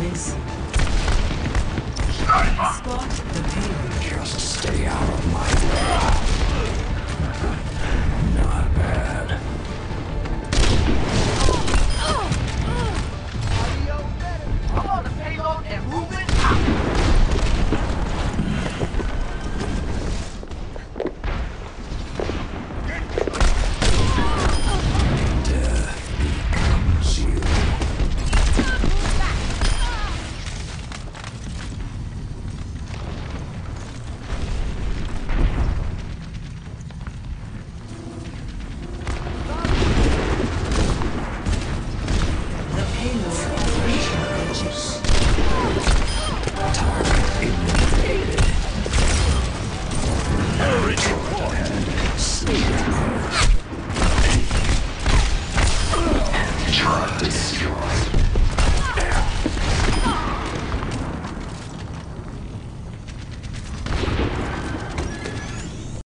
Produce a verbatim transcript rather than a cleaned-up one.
is. Spot the payload. Just stay out of my way. Not bad. I'm on the payload and moving. Death becomes you. The payload